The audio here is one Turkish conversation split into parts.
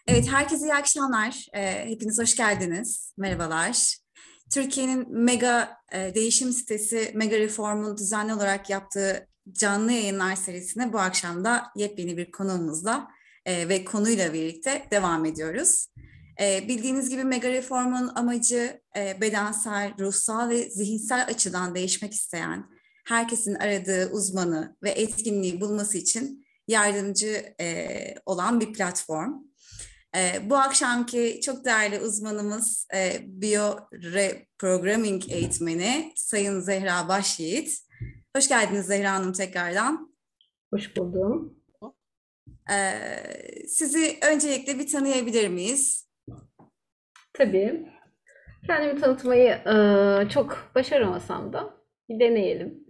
Evet, herkese iyi akşamlar. Hepiniz hoş geldiniz. Merhabalar. Türkiye'nin mega değişim sitesi Mega Reform'un düzenli olarak yaptığı canlı yayınlar serisine bu akşam da yepyeni bir konuğumuzla ve konuyla birlikte devam ediyoruz. Bildiğiniz gibi Mega Reform'un amacı bedensel, ruhsal ve zihinsel açıdan değişmek isteyen, herkesin aradığı uzmanı ve etkinliği bulması için yardımcı olan bir platform. Bu akşamki çok değerli uzmanımız Bio Reprogramming eğitmeni Sayın Zehra Başyiğit. Hoş geldiniz Zehra Hanım tekrardan. Hoş buldum. Sizi öncelikle bir tanıyabilir miyiz? Tabii. Kendimi tanıtmayı çok başaramasam da bir deneyelim.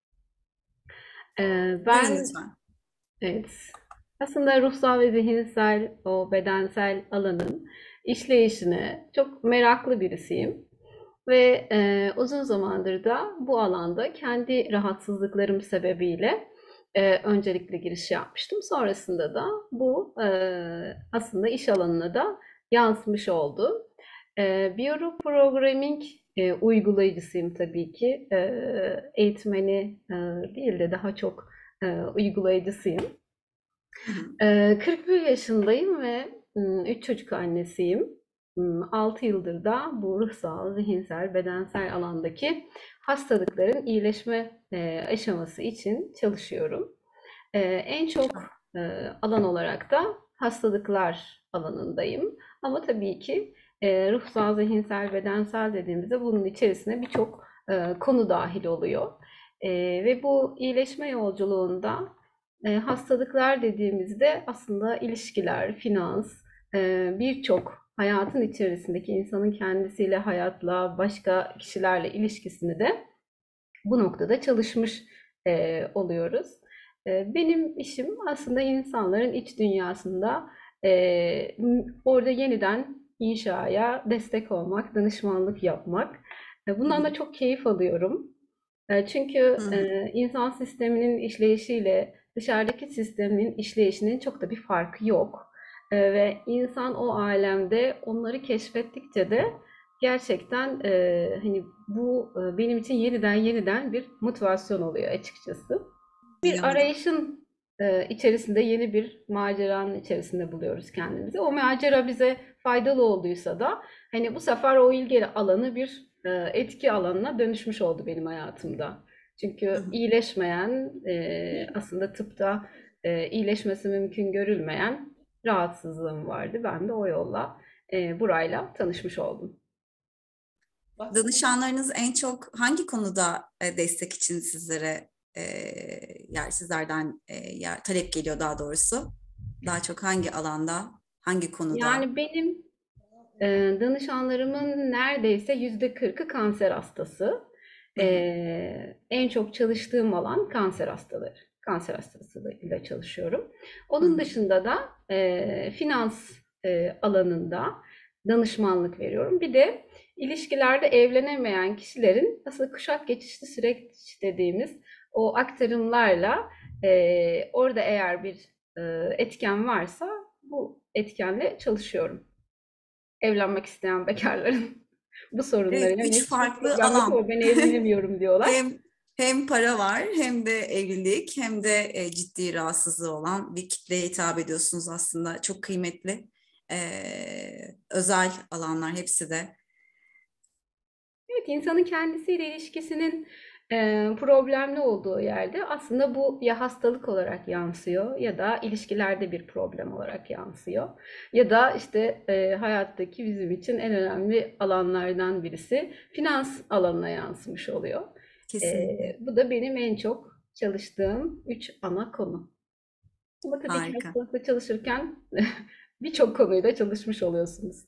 Buyurun Ben lütfen. evet, aslında ruhsal ve zihinsel o bedensel alanın işleyişine çok meraklı birisiyim. Ve uzun zamandır da bu alanda kendi rahatsızlıklarım sebebiyle öncelikle giriş yapmıştım. Sonrasında da bu aslında iş alanına da yansımış oldu. Biyoroprogramming uygulayıcısıyım tabii ki. Eğitmeni değil de daha çok uygulayıcısıyım. Hı hı. 41 yaşındayım ve 3 çocuk annesiyim. 6 yıldır da bu ruhsal, zihinsel, bedensel alandaki hastalıkların iyileşme aşaması için çalışıyorum. En çok Çok alan olarak da hastalıklar alanındayım. Ama tabii ki ruhsal, zihinsel, bedensel dediğimizde bunun içerisine birçok konu dahil oluyor. Ve bu iyileşme yolculuğunda hastalıklar dediğimizde aslında ilişkiler, finans, birçok hayatın içerisindeki insanın kendisiyle, hayatla, başka kişilerle ilişkisini de bu noktada çalışmış oluyoruz. Benim işim aslında insanların iç dünyasında orada yeniden inşaya destek olmak, danışmanlık yapmak. Hı Bundan hı. da çok keyif alıyorum. Çünkü Hı hı. insan sisteminin işleyişiyle dışarıdaki sistemin işleyişinin çok da bir farkı yok. Ve insan o alemde onları keşfettikçe de gerçekten hani bu benim için yeniden bir motivasyon oluyor açıkçası. Bir Anladım. arayışın içerisinde yeni bir maceranın içerisinde buluyoruz kendimizi. O macera bize faydalı olduysa da hani bu sefer o ilgi alanı bir etki alanına dönüşmüş oldu benim hayatımda. Hı Çünkü hı. iyileşmeyen, aslında tıpta iyileşmesi mümkün görülmeyen rahatsızlığım vardı. Ben de o yolla burayla tanışmış oldum. Danışanlarınız en çok hangi konuda destek için sizlere sizlerden talep geliyor daha doğrusu? Daha çok hangi alanda, hangi konuda? Yani benim danışanlarımın neredeyse %40'ı kanser hastası. Hı hı. En çok çalıştığım alan kanser hastaları. Kanser hastasıyla çalışıyorum. Hı Onun hı. dışında da finans alanında danışmanlık veriyorum. Bir de ilişkilerde evlenemeyen kişilerin aslında kuşak geçişli süreç dediğimiz o aktarımlarla orada eğer bir etken varsa bu etkenle çalışıyorum. Evlenmek isteyen bekarların bu Evet, sorunlarıyla üç meşgul. farklı Problem yok ama alan. ben evlenemiyorum diyorlar. Hem para var, hem de evlilik, hem de ciddi rahatsızlığı olan bir kitleye hitap ediyorsunuz aslında. Çok kıymetli, özel alanlar hepsi de. Evet, insanın kendisiyle ilişkisinin problemli olduğu yerde aslında bu ya hastalık olarak yansıyor ya da ilişkilerde bir problem olarak yansıyor. Ya da işte hayattaki bizim için en önemli alanlardan birisi finans alanına yansımış oluyor. Kesinlikle. Bu da benim en çok çalıştığım üç ana konu. Ama tabii ki Harika. hastalıkla çalışırken birçok konuyla çalışmış oluyorsunuz.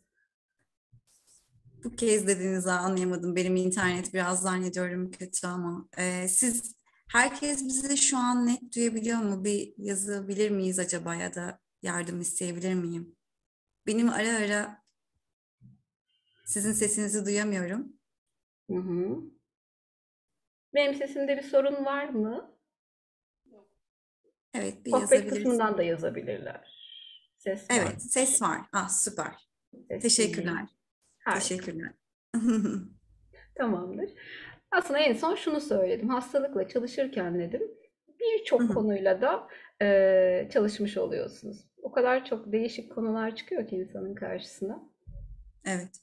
Bu kez dediğinizi anlayamadım. Benim internet biraz zannediyorum kötü ama herkes bizi şu an net duyabiliyor mu? Bir yazabilir miyiz acaba, ya da yardım isteyebilir miyim? Benim ara ara sizin sesinizi duyamıyorum. Hı hı. Benim sesimde bir sorun var mı? Evet, bir Sohbet yazabilirsiniz. kısmından da yazabilirler. Ses var. Evet, ses var. Ah, süper. Ses dinliyorum. Teşekkürler. Harika. Teşekkürler. Tamamdır. Aslında en son şunu söyledim. Hastalıkla çalışırken dedim, birçok konuyla da çalışmış oluyorsunuz. O kadar çok değişik konular çıkıyor ki insanın karşısına. Evet.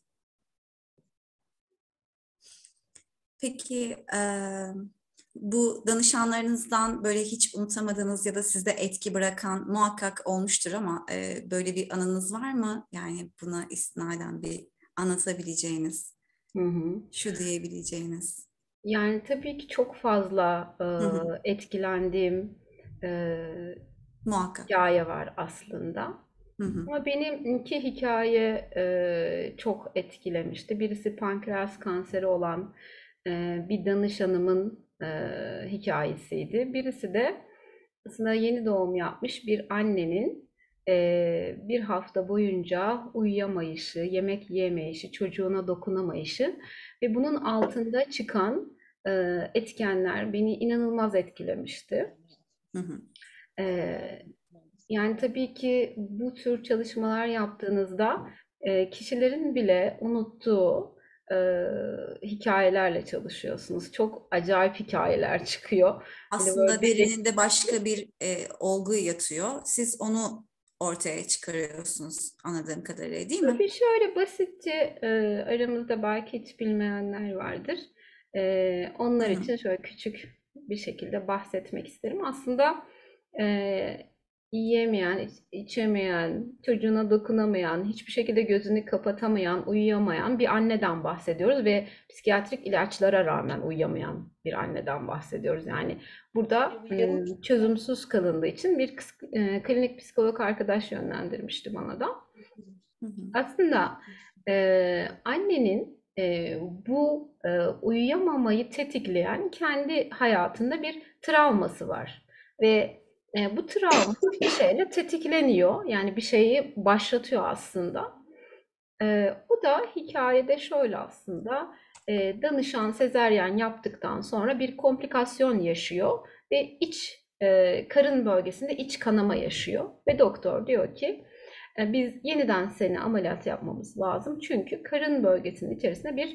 Peki bu danışanlarınızdan böyle hiç unutamadığınız ya da sizde etki bırakan muhakkak olmuştur ama böyle bir anınız var mı? Yani buna istinaden bir anlatabileceğiniz, Hı hı. şu diyebileceğiniz. Yani tabii ki çok fazla Hı hı. etkilendiğim eee, Muhakkak. hikaye var aslında. Hı hı. Ama benim iki hikaye çok etkilemişti. Birisi pankreas kanseri olan bir danışanımın hikayesiydi. Birisi de aslında yeni doğum yapmış bir annenin bir hafta boyunca uyuyamayışı, yemek yiyemeyişi, çocuğuna dokunamayışı ve bunun altında çıkan etkenler beni inanılmaz etkilemişti. Hı hı. Eee, Yani tabii ki bu tür çalışmalar yaptığınızda kişilerin bile unuttuğu hikayelerle çalışıyorsunuz. Çok acayip hikayeler çıkıyor. Hani böyle Aslında dedektif. derininde başka bir olgu yatıyor. Siz onu ortaya çıkarıyorsunuz anladığım kadarıyla, değil mi? Tabii şöyle basitçe aramızda belki hiç bilmeyenler vardır. Hı Onlar hı. için şöyle küçük bir şekilde bahsetmek isterim. Aslında yiyemeyen, içemeyen, çocuğuna dokunamayan, hiçbir şekilde gözünü kapatamayan, uyuyamayan bir anneden bahsediyoruz ve psikiyatrik ilaçlara rağmen uyuyamayan bir anneden bahsediyoruz. Yani burada çözümsüz kalındığı için bir klinik psikolog arkadaş yönlendirmişti bana da. Hı hı. Aslında annenin bu uyuyamamayı tetikleyen kendi hayatında bir travması var ve bu travma bir şeyle tetikleniyor. Yani bir şeyi başlatıyor aslında. Bu da hikayede şöyle aslında, danışan sezaryen yaptıktan sonra bir komplikasyon yaşıyor ve karın bölgesinde iç kanama yaşıyor ve doktor diyor ki biz yeniden seni ameliyat yapmamız lazım. Çünkü karın bölgesinin içerisine bir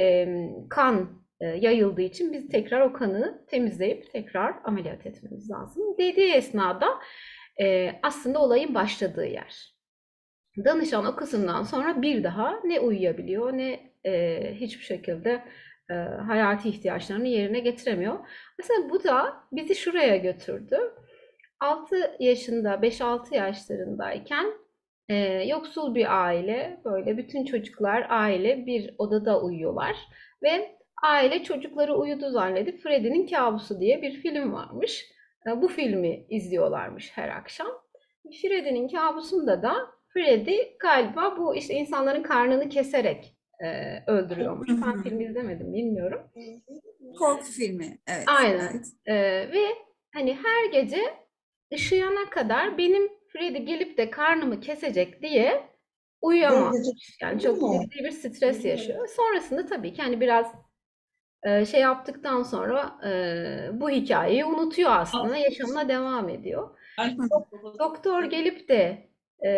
kan yayıldığı için biz tekrar o kanı temizleyip tekrar ameliyat etmemiz lazım. Dediği esnada aslında olayın başladığı yer. Danışan o kısımdan sonra bir daha ne uyuyabiliyor ne hiçbir şekilde hayati ihtiyaçlarını yerine getiremiyor. Mesela bu da bizi şuraya götürdü. 6 yaşında, 5-6 yaşlarındayken yoksul bir aile, böyle bütün çocuklar aile bir odada uyuyorlar ve aile çocukları uyudu zannedip Freddy'nin Kabusu diye bir film varmış. Bu filmi izliyorlarmış her akşam. Freddy'nin kabusunda da Freddy galiba bu işte insanların karnını keserek öldürüyormuş. Hı Ben hı. filmi izlemedim, bilmiyorum. Korku filmi. Evet, Aynen. evet. Ve hani her gece ışıyana kadar benim Freddy gelip de karnımı kesecek diye uyuyamazmış. Yani çok ciddi bir stres yaşıyor. Sonrasında tabii ki hani biraz şey yaptıktan sonra bu hikayeyi unutuyor aslında. Yaşamına devam ediyor. Hı hı. Doktor gelip de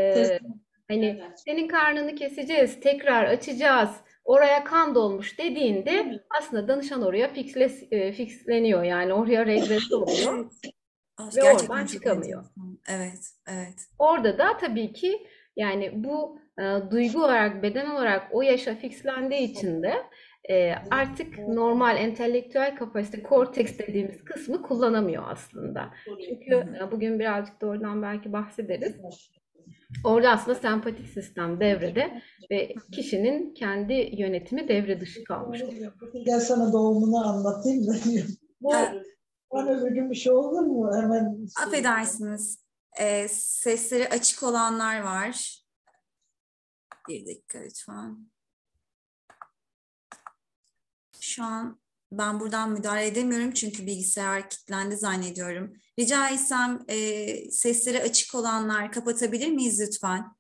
hani senin karnını keseceğiz, tekrar açacağız, oraya kan dolmuş dediğinde aslında danışan oraya fixleniyor. Yani oraya regrese oluyor Evet. Ah, ve oradan gerçekten çok çıkamıyor. enteresan. Evet, evet. Orada da tabii ki yani bu duygu olarak, beden olarak o yaşa fixlendiği için de artık normal entelektüel kapasite, korteks dediğimiz kısmı kullanamıyor aslında. Hı Çünkü hı. bugün birazcık da oradan belki bahsederiz. Orada aslında sempatik sistem devrede ve kişinin kendi yönetimi devre dışı kalmış oluyor. Gel sana doğumunu anlatayım da. Ee, Bu bana öbür gün bir şey olur mu? Hemen affedersiniz. Sesleri açık olanlar var. Bir dakika lütfen. Şu an ben buradan müdahale edemiyorum çünkü bilgisayar kilitlendi zannediyorum. Rica etsem sesleri açık olanlar kapatabilir miyiz lütfen?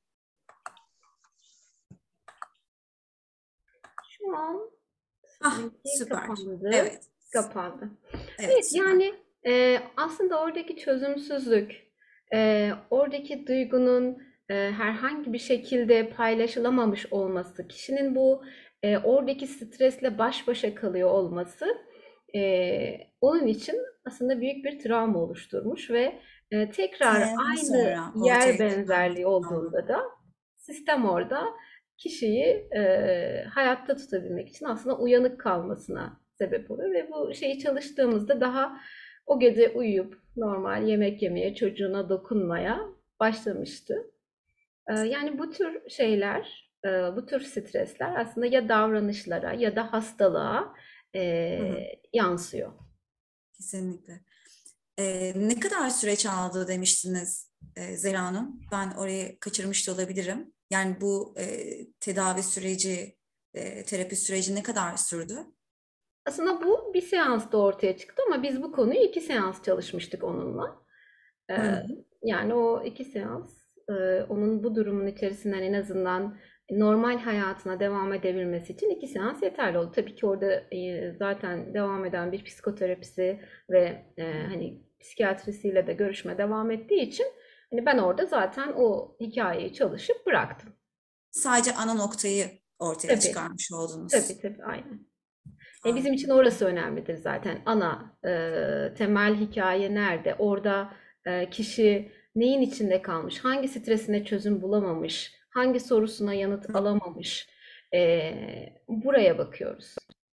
Şu an Ah, seninki süper. kapandı. Evet. Kapandı. Evet, Evet, süper. yani aslında oradaki çözümsüzlük, oradaki duygunun herhangi bir şekilde paylaşılamamış olması, kişinin bu oradaki stresle baş başa kalıyor olması onun için aslında büyük bir travma oluşturmuş ve tekrar Kanayan aynı sonra yer ortaya çıkan benzerliği olduğunda da sistem orada kişiyi hayatta tutabilmek için aslında uyanık kalmasına sebep oluyor ve bu şeyi çalıştığımızda daha o gece uyuyup normal yemek yemeye, çocuğuna dokunmaya başlamıştı. Yani bu tür şeyler, bu tür stresler aslında ya davranışlara ya da hastalığa Hı hı, yansıyor. kesinlikle. Ne kadar süreç aldı demiştiniz Zehra Hanım? Ben orayı kaçırmış da olabilirim. Yani bu tedavi süreci, terapi süreci ne kadar sürdü? Aslında bu bir seansta ortaya çıktı ama biz bu konuyu 2 seans çalışmıştık onunla. Hı Eee, hı. Yani o 2 seans, onun bu durumun içerisinden en azından normal hayatına devam edebilmesi için 2 seans yeterli oldu. Tabii ki orada, zaten devam eden bir psikoterapisi ve, hani, psikiyatrisiyle de görüşme devam ettiği için, hani, ben orada zaten o hikayeyi çalışıp bıraktım. Sadece ana noktayı ortaya Tabii, çıkarmış oldunuz. tabii, aynen. Bizim için Anladım. orası önemlidir zaten. Ana temel hikaye nerede? Orada kişi neyin içinde kalmış? Hangi stresine çözüm bulamamış? Hangi sorusuna yanıt Hı, alamamış? Buraya bakıyoruz.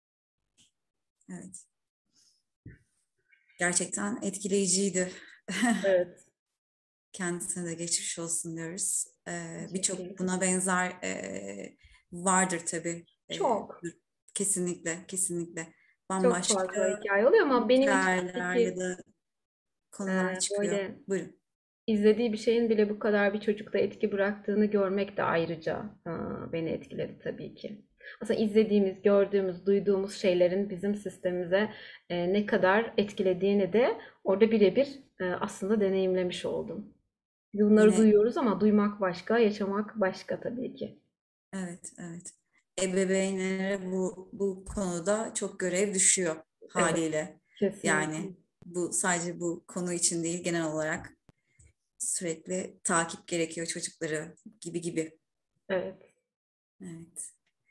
evet. Gerçekten etkileyiciydi. Evet. Kendisine de geçmiş olsun diyoruz. Teşekkür Birçok ederim. buna benzer vardır tabii. Çok, Kesinlikle, kesinlikle. çok fazla Bambaşka hikaye oluyor ama benim için tabii hikayeler ya ki da konular çıkıyor. böyle Buyurun. izlediği bir şeyin bile bu kadar bir çocukta etki bıraktığını görmek de ayrıca beni etkiledi tabii ki. Aslında izlediğimiz, gördüğümüz, duyduğumuz şeylerin bizim sistemimize ne kadar etkilediğini de orada birebir aslında deneyimlemiş oldum. Bunları Yine duyuyoruz ama duymak başka, yaşamak başka tabii ki. evet, evet. Ebeveynlere bu konuda çok görev düşüyor Evet, haliyle. kesinlikle. Yani bu sadece bu konu için değil, genel olarak sürekli takip gerekiyor çocukları gibi gibi. Evet. Evet.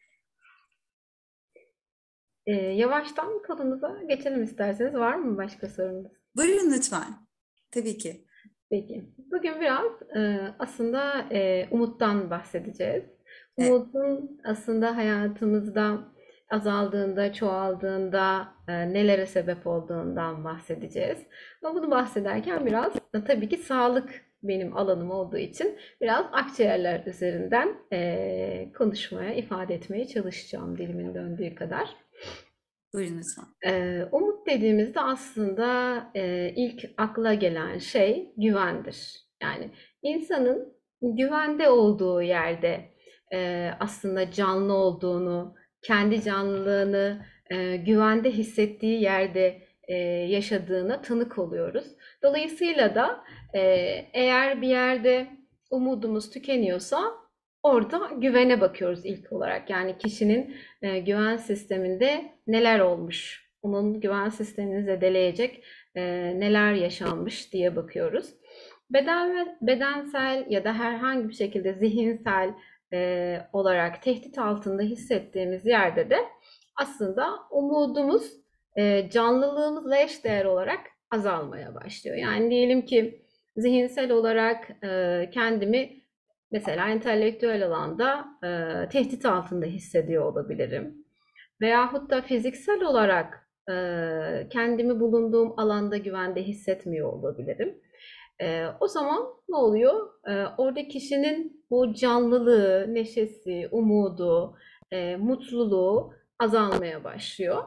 Yavaştan konumuza geçelim isterseniz. Var mı başka sorunuz? Buyurun lütfen. Tabii ki. Peki. Bugün biraz aslında umuttan bahsedeceğiz. E, Umudun aslında hayatımızda azaldığında, çoğaldığında nelere sebep olduğundan bahsedeceğiz. Ama bunu bahsederken biraz tabii ki sağlık benim alanım olduğu için biraz akciğerler üzerinden konuşmaya, ifade etmeye çalışacağım dilimin döndüğü kadar. Buyurun lütfen. Umut dediğimizde aslında ilk akla gelen şey güvendir. Yani insanın güvende olduğu yerde aslında canlı olduğunu, kendi canlılığını güvende hissettiği yerde yaşadığına tanık oluyoruz. Dolayısıyla da eğer bir yerde umudumuz tükeniyorsa orada güvene bakıyoruz ilk olarak. Yani kişinin güven sisteminde neler olmuş, onun güven sistemini zedeleyecek neler yaşanmış diye bakıyoruz. Bedensel ya da herhangi bir şekilde zihinsel olarak tehdit altında hissettiğimiz yerde de aslında umudumuz canlılığımızla eşdeğer olarak azalmaya başlıyor. Yani diyelim ki zihinsel olarak kendimi mesela entelektüel alanda tehdit altında hissediyor olabilirim. Veyahut da fiziksel olarak kendimi bulunduğum alanda güvende hissetmiyor olabilirim. O zaman ne oluyor? Orada kişinin bu canlılığı, neşesi, umudu, mutluluğu azalmaya başlıyor.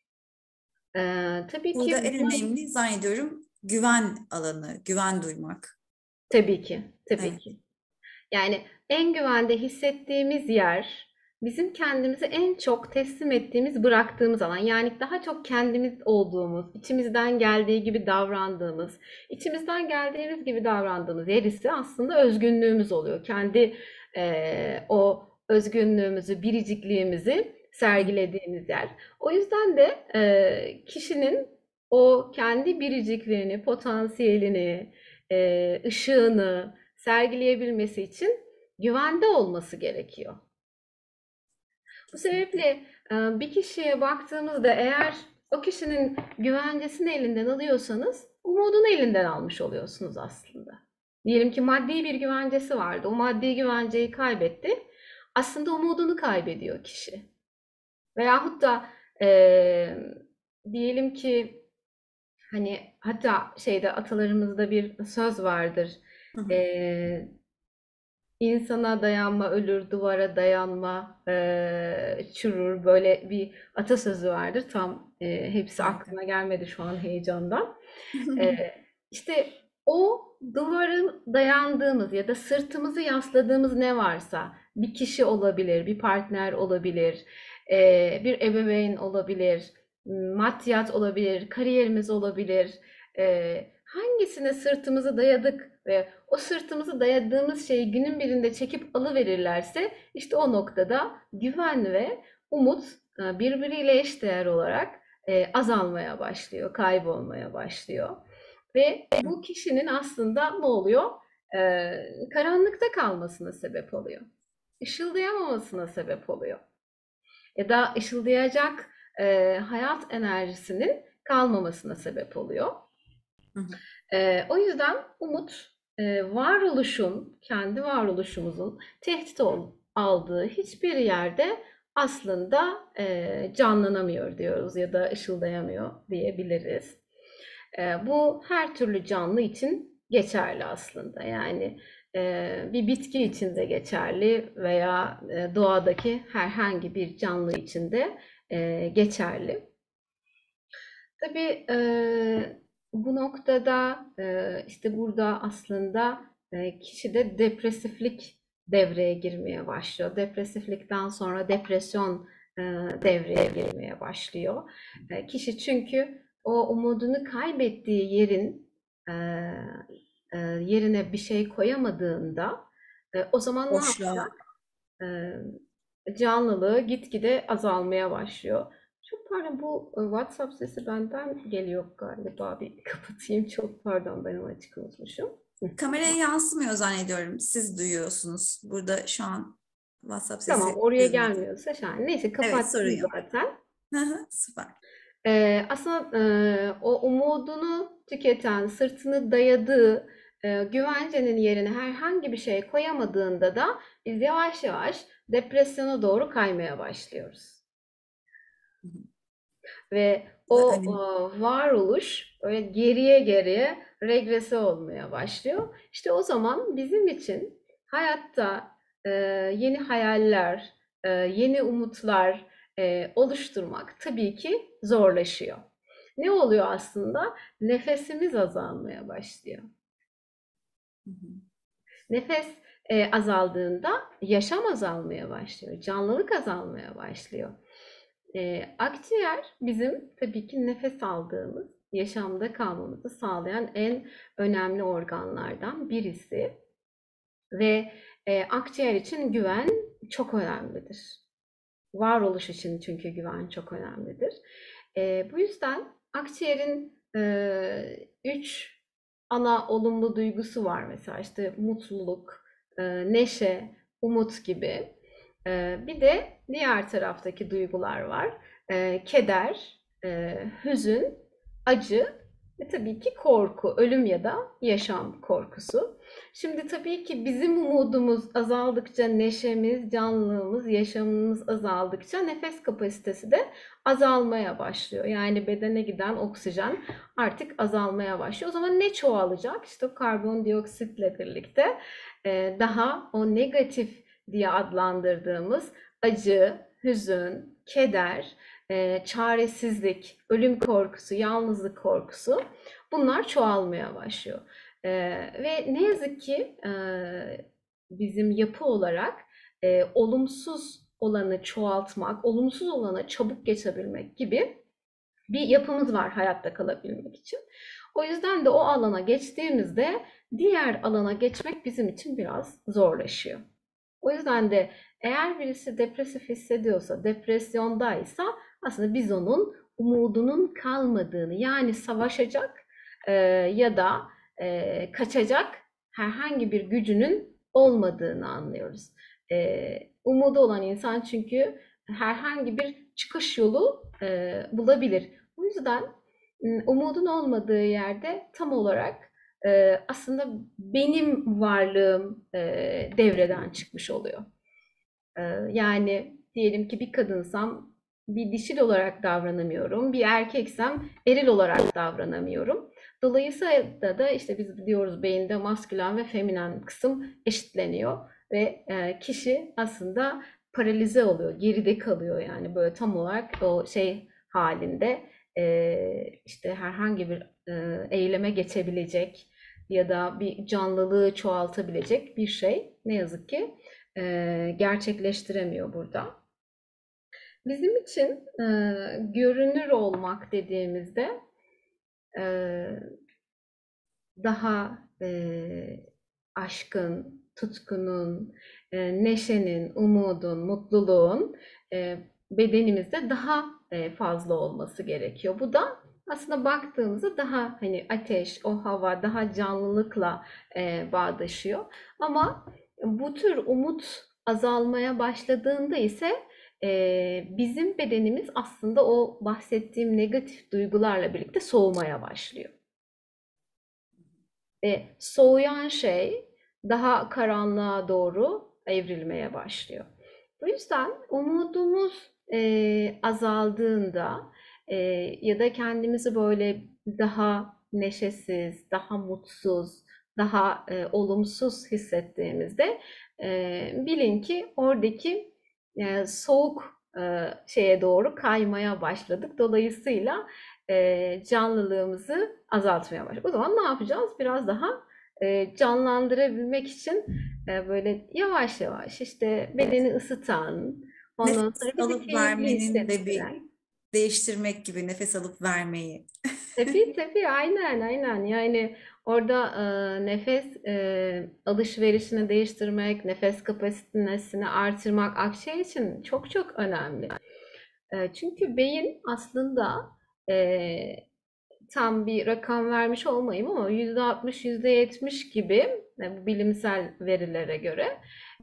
Tabii Burada ki en bu önemli zannediyorum güven alanı, güven duymak. tabii ki, tabii Evet, ki. Yani en güvende hissettiğimiz yer bizim kendimizi en çok teslim ettiğimiz, bıraktığımız alan. Yani daha çok kendimiz olduğumuz, içimizden geldiği gibi davrandığımız, içimizden geldiğimiz gibi davrandığımız yer ise aslında özgünlüğümüz oluyor. Kendi o özgünlüğümüzü, biricikliğimizi hı, sergilediğimiz yer. O yüzden de kişinin o kendi biricikliğini, potansiyelini, ışığını, sergileyebilmesi için güvende olması gerekiyor. Bu sebeple bir kişiye baktığımızda eğer o kişinin güvencesini elinden alıyorsanız umudunu elinden almış oluyorsunuz aslında. Diyelim ki maddi bir güvencesi vardı. O maddi güvenceyi kaybetti. Aslında umudunu kaybediyor kişi. Veyahut da diyelim ki hani hatta atalarımızda bir söz vardır. İnsana dayanma ölür, duvara dayanma çürür. Böyle bir atasözü vardır. Tam hepsi aklıma gelmedi şu an heyecandan. İşte o duvarın dayandığımız ya da sırtımızı yasladığımız ne varsa bir kişi olabilir, bir partner olabilir, bir ebeveyn olabilir, maddiyat olabilir, kariyerimiz olabilir. Hangisine sırtımızı dayadık ve o sırtımızı dayadığımız şeyi günün birinde çekip alıverirlerse işte o noktada güven ve umut birbiriyle eşdeğer olarak azalmaya başlıyor, kaybolmaya başlıyor. Ve bu kişinin aslında ne oluyor? Karanlıkta kalmasına sebep oluyor. Işıldayamamasına sebep oluyor. Ya da ışıldayacak hayat enerjisinin kalmamasına sebep oluyor. O yüzden umut varoluşun, kendi varoluşumuzun tehdit aldığı hiçbir yerde aslında canlanamıyor diyoruz ya da ışıldayamıyor diyebiliriz. Bu her türlü canlı için geçerli aslında. Yani bir bitki için de geçerli veya doğadaki herhangi bir canlı için de geçerli. Tabii bu noktada işte burada aslında kişide depresiflik devreye girmeye başlıyor. Depresiflikten sonra depresyon devreye girmeye başlıyor. Kişi çünkü o umudunu kaybettiği yerin yerine bir şey koyamadığında o zaman ne yapacak? Canlılığı gitgide azalmaya başlıyor. Çok pardon, bu WhatsApp sesi benden geliyor galiba. Bir kapatayım. Çok pardon, ben onu açık unutmuşum. Kameraya yansımıyor zannediyorum. Siz duyuyorsunuz. Burada şu an WhatsApp sesi. Tamam, oraya gelmiyorsa şahane. Neyse, Evet, sorun kapattım yok. zaten. Süper. Aslında o umudunu tüketen, sırtını dayadığı güvencenin yerine herhangi bir şey koyamadığında da biz yavaş yavaş depresyona doğru kaymaya başlıyoruz. Ve o varoluş böyle geriye regrese olmaya başlıyor. İşte o zaman bizim için hayatta yeni hayaller, yeni umutlar oluşturmak tabii ki zorlaşıyor. Ne oluyor aslında? Nefesimiz azalmaya başlıyor. Nefes azaldığında yaşam azalmaya başlıyor, canlılık azalmaya başlıyor. Akciğer bizim tabii ki nefes aldığımız, yaşamda kalmamızı sağlayan en önemli organlardan birisi. Ve akciğer için güven çok önemlidir. Varoluş için çünkü güven çok önemlidir. Bu yüzden akciğerin 3 ana olumlu duygusu var mesela, işte mutluluk, neşe, umut gibi. Bir de diğer taraftaki duygular var. Keder, hüzün, acı ve tabii ki korku, ölüm ya da yaşam korkusu. Şimdi tabii ki bizim umudumuz azaldıkça, neşemiz, canlılığımız, yaşamımız azaldıkça nefes kapasitesi de azalmaya başlıyor. Yani bedene giden oksijen artık azalmaya başlıyor. O zaman ne çoğalacak? İşte karbondioksitle birlikte daha o negatif diye adlandırdığımız acı, hüzün, keder, çaresizlik, ölüm korkusu, yalnızlık korkusu, bunlar çoğalmaya başlıyor. Ve ne yazık ki bizim yapı olarak olumsuz olanı çoğaltmak, olumsuz olana çabuk geçebilmek gibi bir yapımız var hayatta kalabilmek için. O yüzden de o alana geçtiğimizde diğer alana geçmek bizim için biraz zorlaşıyor. O yüzden de eğer birisi depresif hissediyorsa, depresyondaysa aslında biz onun umudunun kalmadığını, yani savaşacak ya da kaçacak herhangi bir gücünün olmadığını anlıyoruz. Umudu olan insan çünkü herhangi bir çıkış yolu bulabilir. O yüzden umudun olmadığı yerde tam olarak aslında benim varlığım devreden çıkmış oluyor. Yani diyelim ki bir kadınsam bir dişil olarak davranamıyorum, bir erkeksem eril olarak davranamıyorum. Dolayısıyla da işte biz diyoruz beyinde maskülen ve feminen kısım eşitleniyor ve kişi aslında paralize oluyor, geride kalıyor yani böyle tam olarak o şey halinde işte herhangi bir eyleme geçebilecek ya da bir canlılığı çoğaltabilecek bir şey ne yazık ki gerçekleştiremiyor burada. Bizim için görünür olmak dediğimizde daha aşkın, tutkunun, neşenin, umudun, mutluluğun bedenimizde daha fazla olması gerekiyor. Bu da aslında baktığımızda daha hani ateş, o hava, daha canlılıkla bağdaşıyor. Ama bu tür umut azalmaya başladığında ise bizim bedenimiz aslında o bahsettiğim negatif duygularla birlikte soğumaya başlıyor. Soğuyan şey daha karanlığa doğru evrilmeye başlıyor. Bu yüzden umudumuz azaldığında ya da kendimizi böyle daha neşesiz, daha mutsuz, daha olumsuz hissettiğimizde bilin ki oradaki soğuk şeye doğru kaymaya başladık. Dolayısıyla canlılığımızı azaltmaya başladık. O zaman ne yapacağız? Biraz daha canlandırabilmek için böyle yavaş yavaş işte bedeni ısıtan, ondan Nefes sonra bizi alıp keyifli vermenin de bir hissettiren. değiştirmek gibi, nefes alıp vermeyi. Tabii aynen yani orada nefes alışverişini değiştirmek, nefes kapasitesini artırmak akciğer için çok çok önemli. Çünkü beyin aslında e, tam bir rakam vermiş olmayayım ama %60, %70 gibi bu bilimsel verilere göre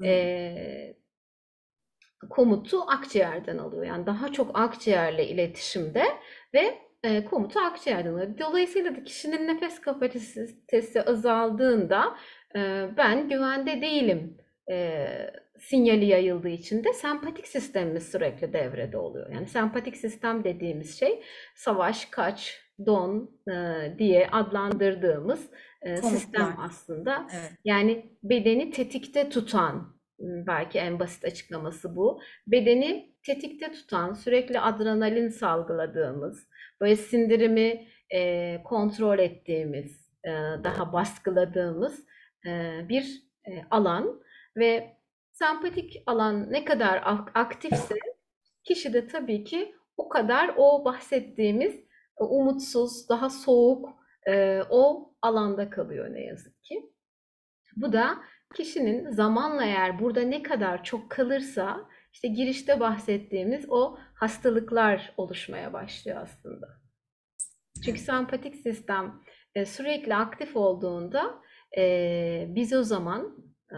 komutu akciğerden alıyor. Yani daha çok akciğerle iletişimde ve komutu akciğerden alıyor. Dolayısıyla da kişinin nefes kapasitesi azaldığında ben güvende değilim sinyali yayıldığı için de sempatik sistemimiz sürekli devrede oluyor. Yani sempatik sistem dediğimiz şey savaş, kaç, don diye adlandırdığımız sistem Komutlar. aslında. Evet. Yani bedeni tetikte tutan, belki en basit açıklaması bu. Bedeni tetikte tutan, sürekli adrenalin salgıladığımız, böyle sindirimi kontrol ettiğimiz, daha baskıladığımız bir alan ve sempatik alan ne kadar aktifse kişi de tabii ki o kadar o bahsettiğimiz umutsuz, daha soğuk o alanda kalıyor ne yazık ki. Bu da kişinin zamanla eğer burada ne kadar çok kalırsa işte girişte bahsettiğimiz o hastalıklar oluşmaya başlıyor aslında. Çünkü Evet. sempatik sistem sürekli aktif olduğunda biz o zaman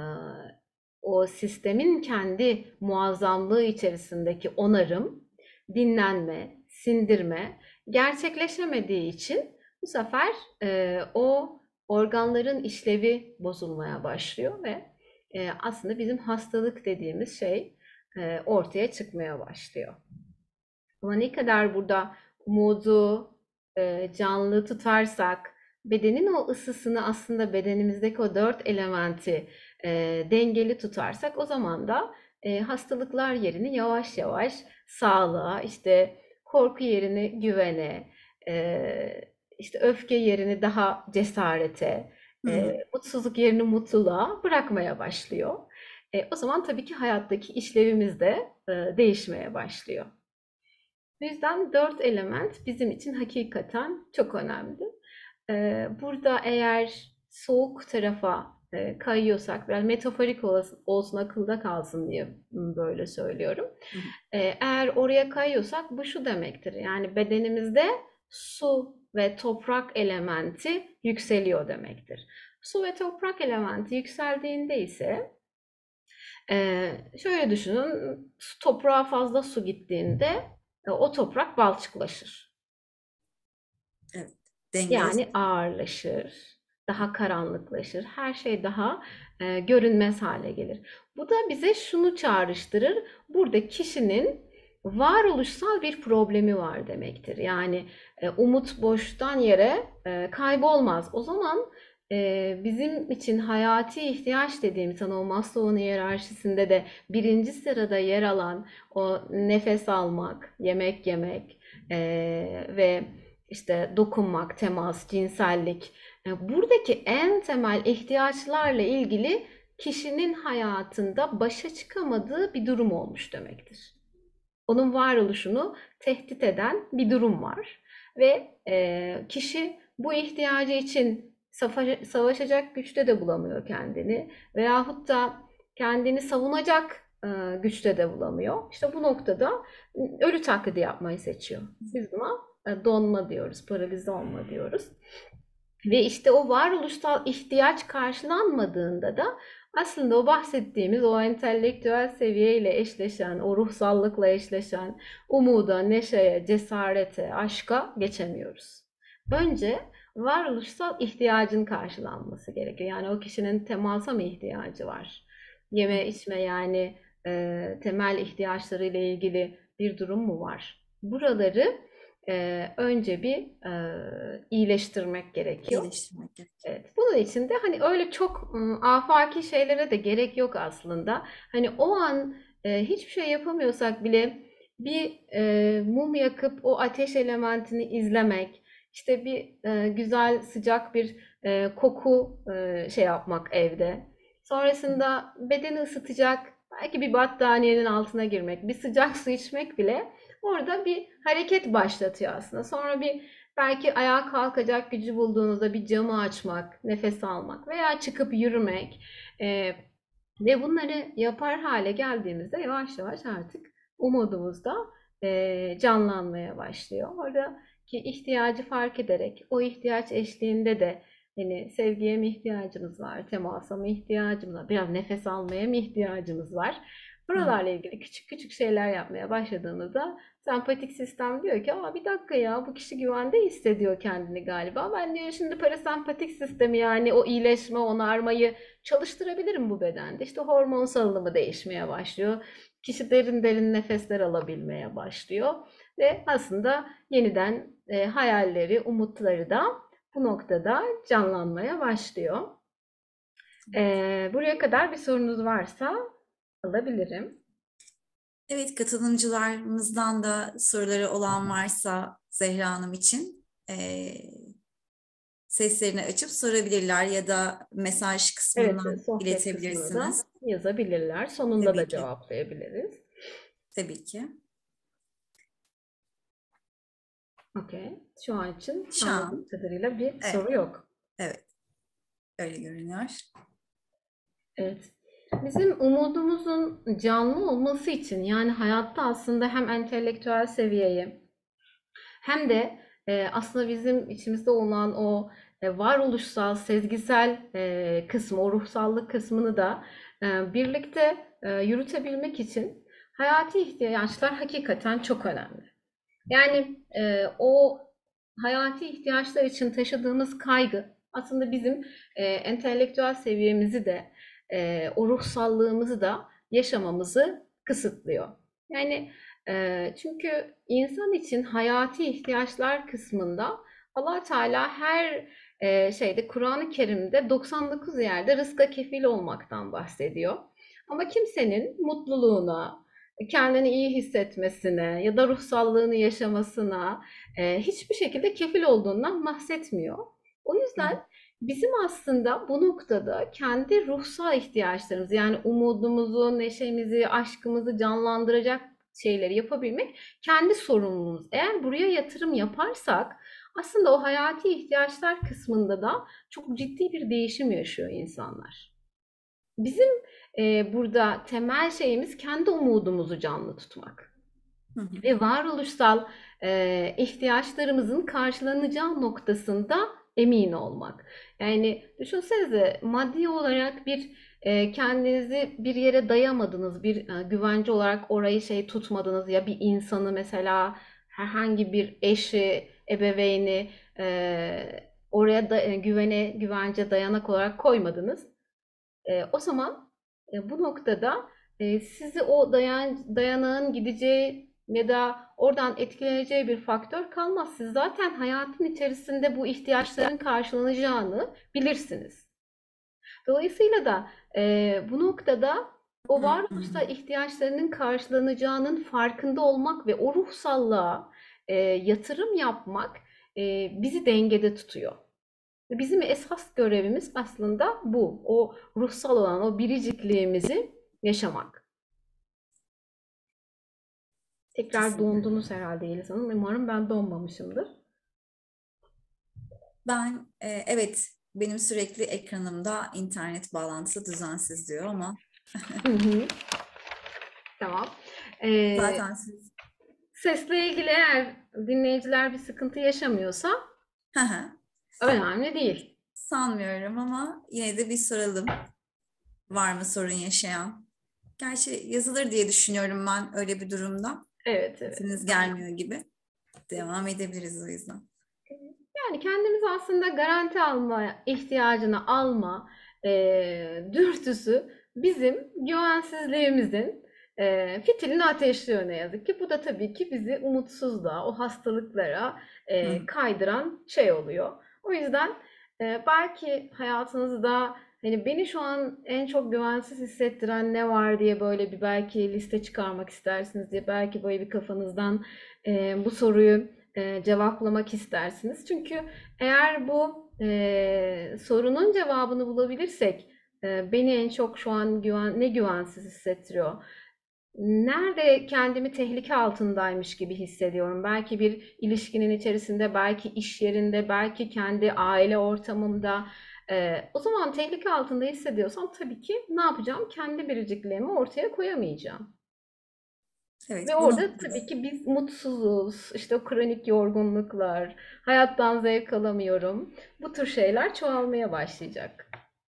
o sistemin kendi muazzamlığı içerisindeki onarım, dinlenme, sindirme gerçekleşemediği için bu sefer o organların işlevi bozulmaya başlıyor ve aslında bizim hastalık dediğimiz şey ortaya çıkmaya başlıyor. Ama ne kadar burada umudu canlı tutarsak, bedenin o ısısını aslında bedenimizdeki o dört elementi dengeli tutarsak o zaman da hastalıklar yerini yavaş yavaş sağlığa, işte korku yerini güvene, işte öfke yerini daha cesarete, mutsuzluk yerini mutluluğa bırakmaya başlıyor. O zaman tabii ki hayattaki işlevimiz de değişmeye başlıyor. O yüzden dört element bizim için hakikaten çok önemli. Burada eğer soğuk tarafa kayıyorsak, biraz metaforik olsun, akılda kalsın diye böyle söylüyorum. Eğer oraya kayıyorsak bu şu demektir. Yani bedenimizde su ve toprak elementi yükseliyor demektir. Su ve toprak elementi yükseldiğinde ise şöyle düşünün, toprağa fazla su gittiğinde o toprak balçıklaşır. Evet. Denge. Yani ağırlaşır, daha karanlıklaşır, her şey daha görünmez hale gelir. Bu da bize şunu çağrıştırır, burada kişinin varoluşsal bir problemi var demektir. Yani umut boştan yere kaybolmaz. O zaman bizim için hayati ihtiyaç dediğimiz, hani o Maslow'un hiyerarşisinde de birinci sırada yer alan o nefes almak, yemek yemek ve işte dokunmak, temas, cinsellik. Buradaki en temel ihtiyaçlarla ilgili kişinin hayatında başa çıkamadığı bir durum olmuş demektir. Onun varoluşunu tehdit eden bir durum var ve kişi bu ihtiyacı için savaşacak güçte de bulamıyor kendini veyahut da kendini savunacak güçte de bulamıyor. İşte bu noktada ölü taklidi yapmayı seçiyor. Biz buna donma diyoruz, paralize olma diyoruz. Ve işte o varoluşsal ihtiyaç karşılanmadığında da aslında o bahsettiğimiz o entelektüel seviyeyle eşleşen, o ruhsallıkla eşleşen umuda, neşeye, cesarete, aşka geçemiyoruz. Önce varoluşsal ihtiyacın karşılanması gerekiyor. Yani o kişinin temasa mı ihtiyacı var? Yeme, içme, yani temel ihtiyaçlarıyla ilgili bir durum mu var? Buraları önce bir iyileştirmek gerekiyor. Geliştirmek gerekiyor. Evet. Bunun için de hani öyle çok afaki şeylere de gerek yok aslında. Hani o an hiçbir şey yapamıyorsak bile bir mum yakıp o ateş elementini izlemek, işte bir güzel sıcak bir koku şey yapmak evde. Sonrasında bedeni ısıtacak belki bir battaniyenin altına girmek, bir sıcak su içmek bile orada bir hareket başlatıyor aslında. Sonra bir belki ayağa kalkacak gücü bulduğunuzda bir camı açmak, nefes almak veya çıkıp yürümek ve bunları yapar hale geldiğimizde yavaş yavaş artık umudumuz da canlanmaya başlıyor. Oradaki ihtiyacı fark ederek o ihtiyaç eşliğinde de hani sevgiye mi ihtiyacımız var, temasa mı ihtiyacımız var, biraz nefes almaya mı ihtiyacımız var? Buralarla ilgili küçük küçük şeyler yapmaya başladığımızda sempatik sistem diyor ki, aa bir dakika ya, bu kişi güvende hissediyor kendini galiba. Ben diyor şimdi parasempatik sistemi, yani o iyileşme, onarmayı çalıştırabilirim bu bedende. İşte hormon salınımı değişmeye başlıyor. Kişi derin derin nefesler alabilmeye başlıyor. Ve aslında yeniden hayalleri, umutları da bu noktada canlanmaya başlıyor. Buraya kadar bir sorunuz varsa alabilirim. Evet, katılımcılarımızdan da soruları olan varsa Zehra Hanım için seslerini açıp sorabilirler ya da mesaj kısmından Evet, sohbet kısmına da iletebilirsiniz. yazabilirler. Sonunda Tabii da ki. cevaplayabiliriz. Tabii ki. Okey. Şu an için Şu an anladığım kadarıyla bir evet, soru yok. evet, öyle görünüyor. Evet. Bizim umudumuzun canlı olması için, yani hayatta aslında hem entelektüel seviyeyi hem de aslında bizim içimizde olan o varoluşsal, sezgisel kısmı, o ruhsallık kısmını da birlikte yürütebilmek için hayati ihtiyaçlar hakikaten çok önemli. Yani o hayati ihtiyaçlar için taşıdığımız kaygı aslında bizim entelektüel seviyemizi de o ruhsallığımızı da yaşamamızı kısıtlıyor. Yani çünkü insan için hayati ihtiyaçlar kısmında Allah Teala her şeyde, Kur'an-ı Kerim'de 99 yerde rızka kefil olmaktan bahsediyor. Ama kimsenin mutluluğuna, kendini iyi hissetmesine ya da ruhsallığını yaşamasına hiçbir şekilde kefil olduğundan bahsetmiyor. O yüzden bizim aslında bu noktada kendi ruhsal ihtiyaçlarımızı, yani umudumuzu, neşemizi, aşkımızı canlandıracak şeyleri yapabilmek kendi sorumluluğumuz. Eğer buraya yatırım yaparsak aslında o hayati ihtiyaçlar kısmında da çok ciddi bir değişim yaşıyor insanlar. Bizim burada temel şeyimiz kendi umudumuzu canlı tutmak. Ve varoluşsal ihtiyaçlarımızın karşılanacağı noktasında emin olmak. Yani düşünsenize, maddi olarak kendinizi bir yere dayamadınız, güvence olarak orayı tutmadınız ya, bir insanı mesela, herhangi bir eşi, ebeveyni oraya güvence, dayanak olarak koymadınız. O zaman bu noktada sizi o dayanağın gideceği ya da oradan etkileneceği bir faktör kalmaz. Siz zaten hayatın içerisinde bu ihtiyaçların karşılanacağını bilirsiniz. Dolayısıyla da bu noktada o Hı varoluşsal ihtiyaçlarının karşılanacağının farkında olmak ve o ruhsallığa yatırım yapmak bizi dengede tutuyor. Bizim esas görevimiz aslında bu. O ruhsal olan o biricikliğimizi yaşamak. Tekrar Kesinlikle. dondunuz herhalde Yeliz Hanım. Umarım ben donmamışımdır. Evet, benim sürekli ekranımda internet bağlantısı düzensiz diyor ama Hı hı. Tamam. Ee, zaten siz Sesle ilgili eğer dinleyiciler bir sıkıntı yaşamıyorsa Hı hı. önemli değil. Sanmıyorum ama yine de bir soralım. Var mı sorun yaşayan? Gerçi yazılır diye düşünüyorum ben öyle bir durumda. Evet, evet. Sesiniz gelmiyor gibi. Devam edebiliriz o yüzden. Yani kendimizi aslında garanti alma ihtiyacını alma dürtüsü bizim güvensizliğimizin fitilini ateşliyor ne yazık ki. Bu da tabii ki bizi umutsuzluğa, o hastalıklara Hı hı. kaydıran oluyor. O yüzden belki hayatınızda hani beni şu an en çok güvensiz hissettiren ne var diye böyle bir belki liste çıkarmak istersiniz diye belki böyle bir kafanızdan bu soruyu cevaplamak istersiniz. Çünkü eğer bu sorunun cevabını bulabilirsek beni en çok şu an ne güvensiz hissettiriyor? Nerede kendimi tehlike altındaymış gibi hissediyorum? Belki bir ilişkinin içerisinde, belki iş yerinde, belki kendi aile ortamımda. O zaman tehlike altında hissediyorsam tabii ki ne yapacağım? Kendi biricikliğimi ortaya koyamayacağım. Ve Evet, bu orada noktada tabii ki biz mutsuzuz, işte o kronik yorgunluklar, hayattan zevk alamıyorum. Bu tür şeyler çoğalmaya başlayacak.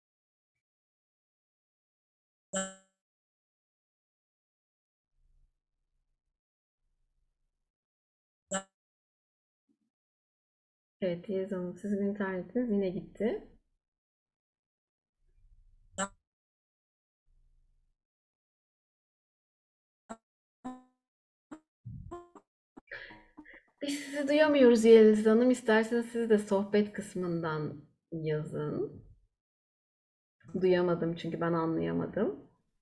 Evet, Yeliz Hanım, sizin internetiniz yine gitti. Biz sizi duyamıyoruz Yeliz Hanım. İsterseniz siz de sohbet kısmından yazın. Duyamadım çünkü ben anlayamadım.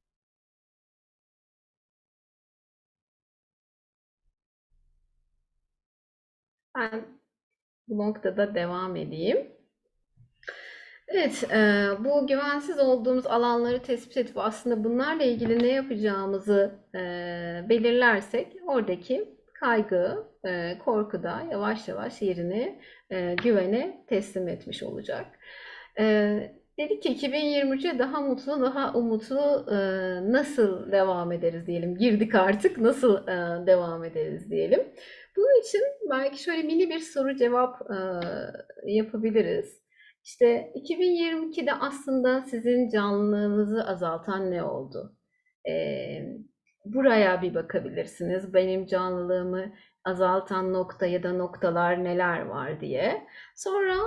Ben bu noktada devam edeyim. Evet, bu güvensiz olduğumuz alanları tespit edip aslında bunlarla ilgili ne yapacağımızı belirlersek oradaki kaygı, korku da yavaş yavaş yerini güvene teslim etmiş olacak. Dedik ki 2023'e daha mutlu, daha umutlu nasıl devam ederiz diyelim. Girdik artık, nasıl devam ederiz diyelim. Bunun için belki şöyle mini bir soru cevap yapabiliriz. İşte 2022'de aslında sizin canlılığınızı azaltan ne oldu? Buraya bir bakabilirsiniz. Benim canlılığımı azaltan nokta ya da noktalar neler var diye. Sonra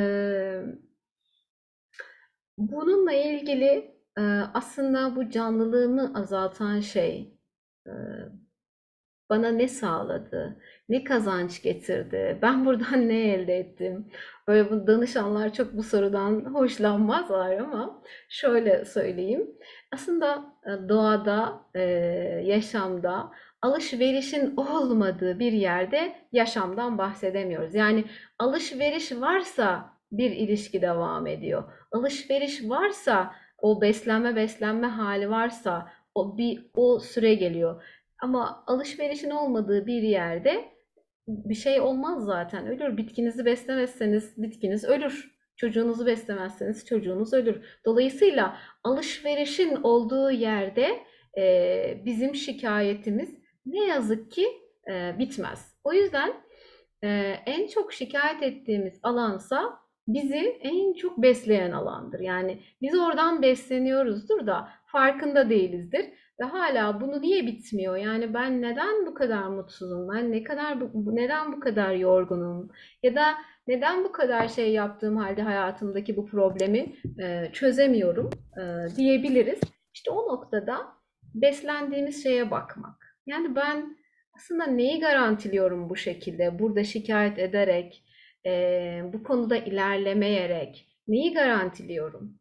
bununla ilgili aslında bu canlılığımı azaltan şey bana ne sağladı? Ne kazanç getirdi? Ben buradan ne elde ettim? Böyle bu danışanlar çok bu sorudan hoşlanmazlar ama şöyle söyleyeyim. Aslında doğada, yaşamda alışverişin olmadığı bir yerde yaşamdan bahsedemiyoruz. Yani alışveriş varsa bir ilişki devam ediyor. Alışveriş varsa o beslenme hali varsa o süre geliyor. Ama alışverişin olmadığı bir yerde bir şey olmaz zaten. Ölür. Bitkinizi beslemezseniz bitkiniz ölür. Çocuğunuzu beslemezseniz çocuğunuz ölür. Dolayısıyla alışverişin olduğu yerde bizim şikayetimiz ne yazık ki bitmez. O yüzden en çok şikayet ettiğimiz alansa bizi en çok besleyen alandır. Yani biz oradan besleniyoruzdur da farkında değilizdir. Ve hala bunu niye bitmiyor? Yani ben neden bu kadar mutsuzum? Ben neden bu kadar yorgunum? Ya da neden bu kadar şey yaptığım halde hayatımdaki bu problemi çözemiyorum diyebiliriz. İşte o noktada beslendiğimiz şeye bakmak. Yani ben aslında neyi garantiliyorum bu şekilde? Burada şikayet ederek, bu konuda ilerlemeyerek neyi garantiliyorum?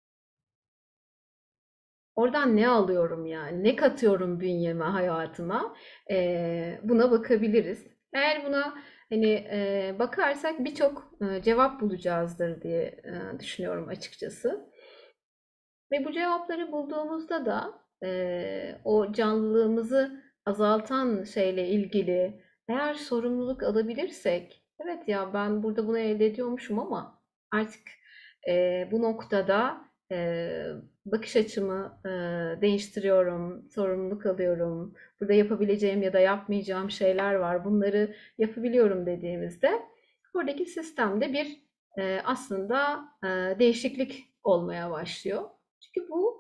Oradan ne alıyorum yani? Ne katıyorum bünyeme, hayatıma? Buna bakabiliriz. Eğer buna hani bakarsak birçok cevap bulacağızdır diye düşünüyorum açıkçası. Ve bu cevapları bulduğumuzda da o canlılığımızı azaltan şeyle ilgili eğer sorumluluk alabilirsek, evet ya ben burada bunu elde ediyormuşum ama artık bu noktada bakış açımı değiştiriyorum, sorumluluk alıyorum. Burada yapabileceğim ya da yapmayacağım şeyler var. Bunları yapabiliyorum dediğimizde buradaki sistemde bir aslında değişiklik olmaya başlıyor. Çünkü bu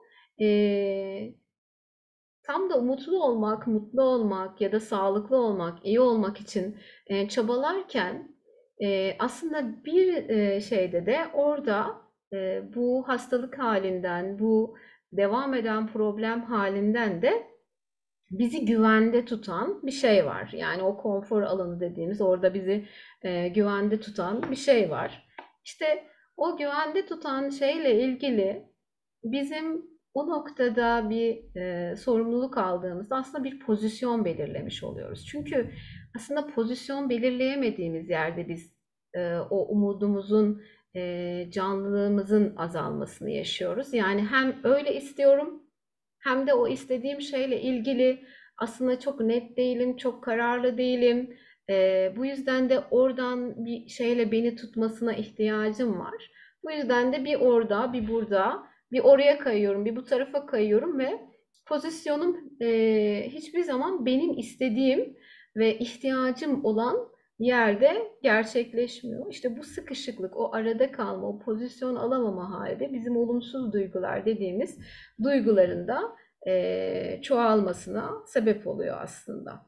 tam da umutlu olmak, mutlu olmak ya da sağlıklı olmak, iyi olmak için çabalarken aslında bir şeyde de orada bu hastalık halinden, bu devam eden problem halinden de bizi güvende tutan bir şey var. Yani o konfor alanı dediğimiz orada bizi güvende tutan bir şey var. İşte o güvende tutan şeyle ilgili bizim o noktada bir sorumluluk aldığımızda aslında bir pozisyon belirlemiş oluyoruz. Çünkü aslında pozisyon belirleyemediğimiz yerde biz o umudumuzun, canlılığımızın azalmasını yaşıyoruz. Yani hem öyle istiyorum hem de o istediğim şeyle ilgili aslında çok net değilim, çok kararlı değilim. Bu yüzden de oradan bir şeyle beni tutmasına ihtiyacım var. Bu yüzden de bir orada, bir burada, bir oraya kayıyorum, bir bu tarafa kayıyorum ve pozisyonum hiçbir zaman benim istediğim ve ihtiyacım olan yerde gerçekleşmiyor. İşte bu sıkışıklık, o arada kalma, o pozisyon alamama hali de bizim olumsuz duygular dediğimiz duyguların da çoğalmasına sebep oluyor aslında.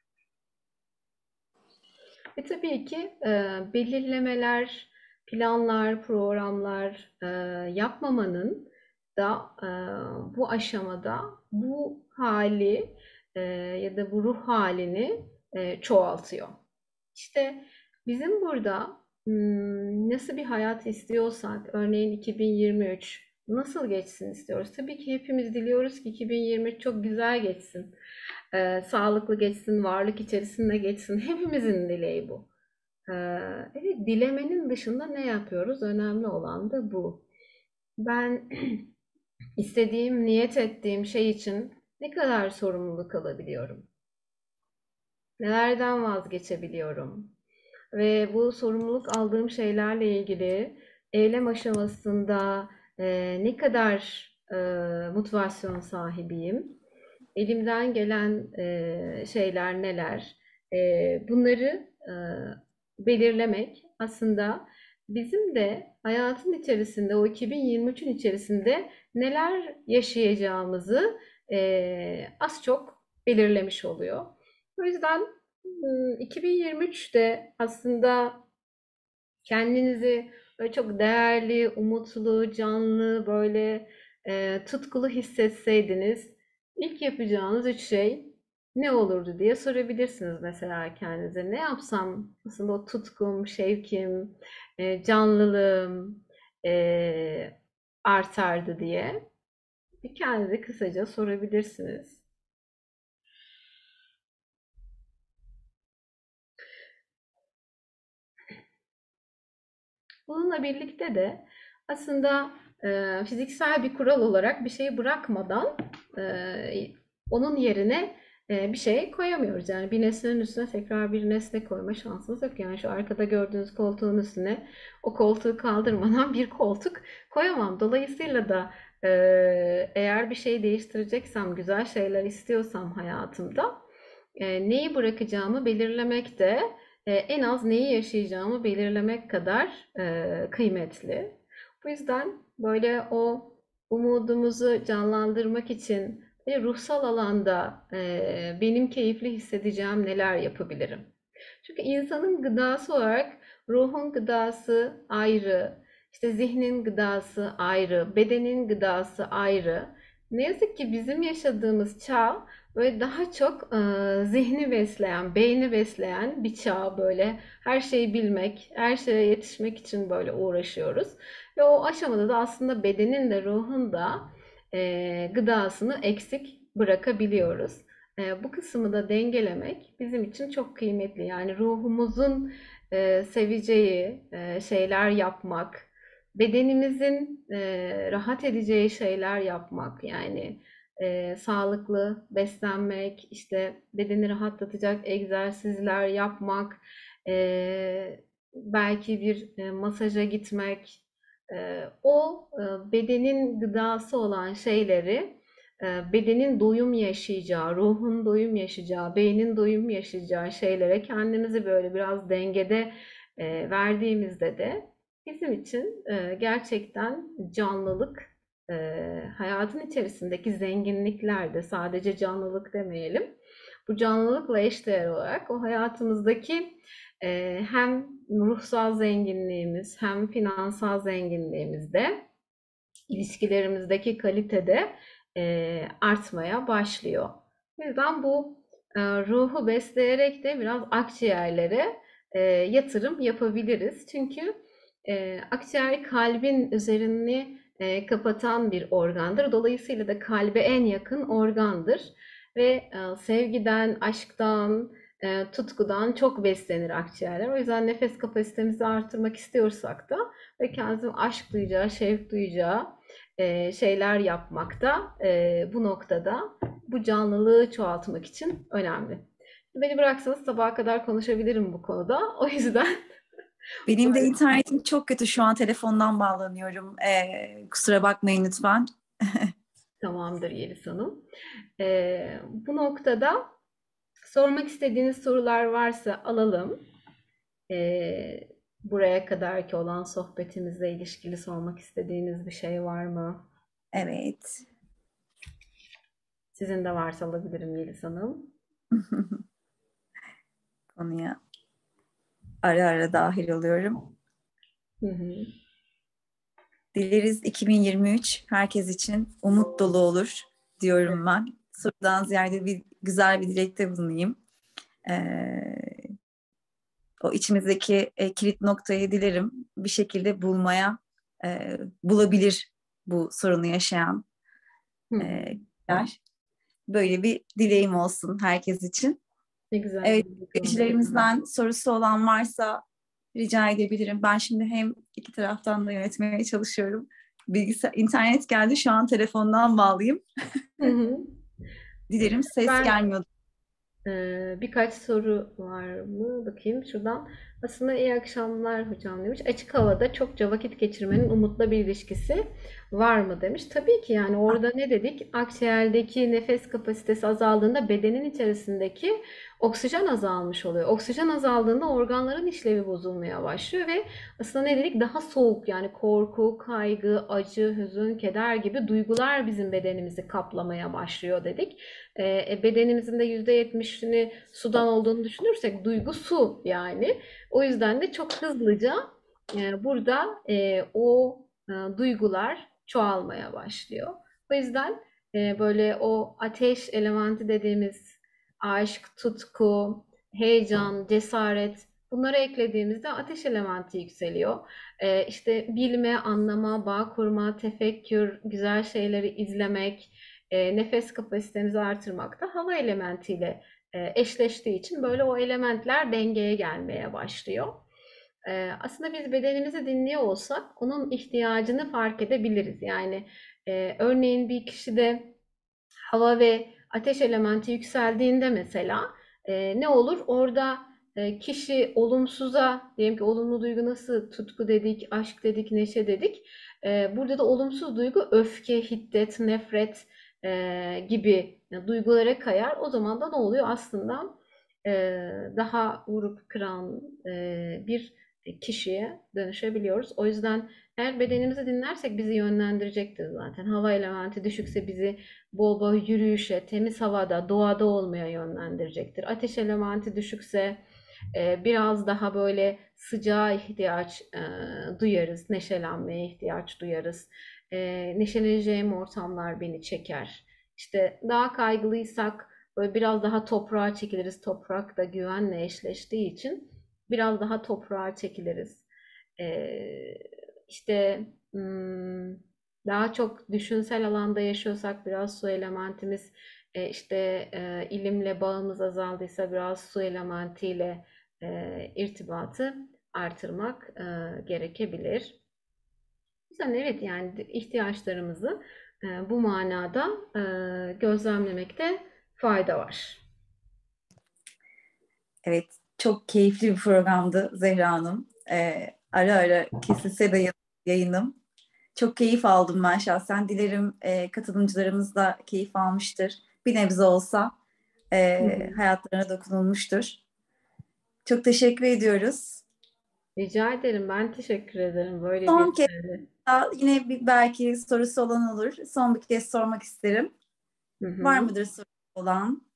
Ve tabii ki belirlemeler, planlar, programlar yapmamanın da bu aşamada bu hali ya da bu ruh halini çoğaltıyor. İşte bizim burada nasıl bir hayat istiyorsak, örneğin 2023 nasıl geçsin istiyoruz? Tabii ki hepimiz diliyoruz ki 2023 çok güzel geçsin. Sağlıklı geçsin, varlık içerisinde geçsin. Hepimizin dileği bu. Evet, dilemenin dışında ne yapıyoruz? Önemli olan da bu. Ben istediğim, niyet ettiğim şey için ne kadar sorumluluk alabiliyorum? Nelerden vazgeçebiliyorum? Ve bu sorumluluk aldığım şeylerle ilgili eylem aşamasında ne kadar motivasyon sahibiyim? Elimden gelen şeyler neler? Bunları belirlemek aslında bizim de hayatın içerisinde o 2023'ün içerisinde neler yaşayacağımızı az çok belirlemiş oluyor. O yüzden 2023'te aslında kendinizi böyle çok değerli, umutlu, canlı, böyle tutkulu hissetseydiniz ilk yapacağınız üç şey ne olurdu diye sorabilirsiniz mesela kendinize. Ne yapsam aslında o tutkum, şevkim, canlılığım artardı diye bir kendinize kısaca sorabilirsiniz. Bununla birlikte de aslında fiziksel bir kural olarak bir şeyi bırakmadan onun yerine bir şey koyamıyoruz. Yani bir nesnenin üstüne tekrar bir nesne koyma şansımız yok. Yani şu arkada gördüğünüz koltuğun üstüne o koltuğu kaldırmadan bir koltuk koyamam. Dolayısıyla da eğer bir şey değiştireceksem, güzel şeyler istiyorsam hayatımda neyi bırakacağımı belirlemek de en az neyi yaşayacağımı belirlemek kadar kıymetli. Bu yüzden böyle o umudumuzu canlandırmak için ruhsal alanda benim keyifli hissedeceğim neler yapabilirim? Çünkü insanın gıdası olarak ruhun gıdası ayrı, işte zihnin gıdası ayrı, bedenin gıdası ayrı. Ne yazık ki bizim yaşadığımız çağ böyle daha çok zihni besleyen, beyni besleyen bir çağ böyle. Her şeyi bilmek, her şeye yetişmek için böyle uğraşıyoruz. Ve o aşamada da aslında bedenin de ruhun da gıdasını eksik bırakabiliyoruz. Bu kısmı da dengelemek bizim için çok kıymetli. Yani ruhumuzun seveceği şeyler yapmak, bedenimizin rahat edeceği şeyler yapmak. Yani sağlıklı beslenmek, işte bedeni rahatlatacak egzersizler yapmak, belki bir masaja gitmek, o bedenin gıdası olan şeyleri bedenin doyum yaşayacağı, ruhun doyum yaşayacağı, beynin doyum yaşayacağı şeylere kendimizi böyle biraz dengede verdiğimizde de bizim için gerçekten canlılık, hayatın içerisindeki zenginlikler de sadece canlılık demeyelim. Bu canlılıkla eşdeğer olarak o hayatımızdaki hem ruhsal zenginliğimiz hem finansal zenginliğimiz de ilişkilerimizdeki kalitede artmaya başlıyor. O yüzden bu ruhu besleyerek de biraz akciğerlere yatırım yapabiliriz. Çünkü akciğer kalbin üzerini kapatan bir organdır. Dolayısıyla da kalbe en yakın organdır. Ve sevgiden, aşktan, tutkudan çok beslenir akciğerler. O yüzden nefes kapasitemizi artırmak istiyorsak da ve kendimizin aşk duyacağı, şevk duyacağı şeyler yapmak da bu noktada bu canlılığı çoğaltmak için önemli. Beni bıraksanız sabaha kadar konuşabilirim bu konuda. O yüzden Benim de internetim çok kötü. Şu an telefondan bağlanıyorum. Kusura bakmayın lütfen. tamamdır Yeliz Hanım. Bu noktada sormak istediğiniz sorular varsa alalım. Buraya kadarki olan sohbetimizle ilişkili sormak istediğiniz bir şey var mı? Evet. Sizin de varsa alabilirim Yeliz Hanım. Konuya ara ara dahil oluyorum. Hı hı. Dileriz 2023 herkes için umut dolu olur diyorum ben. Sorudan ziyade bir güzel bir dilekte bulunayım. Ee, O içimizdeki kilit noktayı dilerim bir şekilde bulabilir bu sorunu yaşayan Hı hı. kişiler. Böyle bir dileğim olsun herkes için. Ne güzel Evet, bir dilek oldu. izleyicilerimizden sorusu olan varsa rica edebilirim. Ben şimdi hem iki taraftan da yönetmeye çalışıyorum. İnternet geldi, şu an telefondan bağlıyım. Hı hı. Dilerim ses Ben gelmiyordu. birkaç soru var mı? Bakayım şuradan. Aslında iyi akşamlar hocam demiş. Açık havada çokça vakit geçirmenin umutla bir ilişkisi var mı demiş. Tabii ki yani orada ne dedik? Akciğerdeki nefes kapasitesi azaldığında bedenin içerisindeki oksijen azalmış oluyor. Oksijen azaldığında organların işlevi bozulmaya başlıyor ve aslında ne dedik? Daha soğuk yani korku, kaygı, acı, hüzün, keder gibi duygular bizim bedenimizi kaplamaya başlıyor dedik. Bedenimizin de %70'ini sudan olduğunu düşünürsek duygu su yani. O yüzden de çok hızlıca burada o duygular çoğalmaya başlıyor. O yüzden böyle o ateş elementi dediğimiz aşk, tutku, heyecan, cesaret bunları eklediğimizde ateş elementi yükseliyor. İşte bilme, anlama, bağ kurma, tefekkür, güzel şeyleri izlemek, nefes kapasitemizi artırmak da hava elementiyle eşleştiği için böyle o elementler dengeye gelmeye başlıyor. Aslında biz bedenimizi dinliyor olsak onun ihtiyacını fark edebiliriz. Yani örneğin bir kişide hava ve ateş elementi yükseldiğinde mesela ne olur? Orada kişi olumsuza, diyelim ki olumlu duygu nasıl tutku dedik, aşk dedik, neşe dedik. Burada da olumsuz duygu öfke, hiddet, nefret gibi duygulara kayar. O zaman da ne oluyor? Aslında daha vurup kıran bir kişiye dönüşebiliyoruz. O yüzden eğer bedenimizi dinlersek bizi yönlendirecektir zaten. Hava elementi düşükse bizi bol bol yürüyüşe, temiz havada, doğada olmaya yönlendirecektir. Ateş elementi düşükse biraz daha böyle sıcağa ihtiyaç duyarız, neşelenmeye ihtiyaç duyarız. Neşeleneceğim ortamlar beni çeker. İşte daha kaygılıysak böyle biraz daha toprağa çekiliriz. Toprak da güvenle eşleştiği için biraz daha toprağa çekiliriz. Ee, işte daha çok düşünsel alanda yaşıyorsak biraz su elementimiz, ilimle bağımız azaldıysa biraz su elementiyle irtibatı artırmak gerekebilir. Güzel, evet, yani ihtiyaçlarımızı bu manada gözlemlemekte fayda var. Evet, çok keyifli bir programdı Zehra Hanım. Ara ara kesilse de yayınım. Çok keyif aldım ben şahsen. Dilerim katılımcılarımız da keyif almıştır. Bir nebze olsa Hı hı. hayatlarına dokunulmuştur. Çok teşekkür ediyoruz. Rica ederim. Ben teşekkür ederim. Böyle bir Son kez daha yine bir belki sorusu olan olur. Son bir kez sormak isterim. Hı Var hı. mıdır sorusu olan?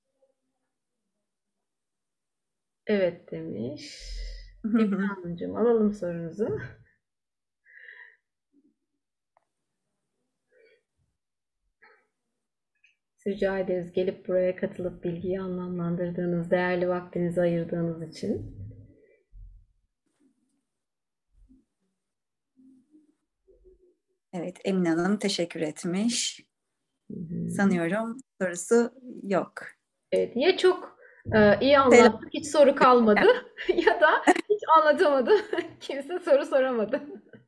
Evet demiş. Emine Hanımcığım, alalım sorunuzu. Rica ederiz gelip buraya katılıp bilgiyi anlamlandırdığınız, değerli vaktinizi ayırdığınız için. Evet, Emine Hanım teşekkür etmiş. Hı hı. Sanıyorum sorusu yok. Evet, ya çok iyi Selam. anlattık, hiç soru kalmadı ya da hiç anlatamadı, kimse soru soramadı.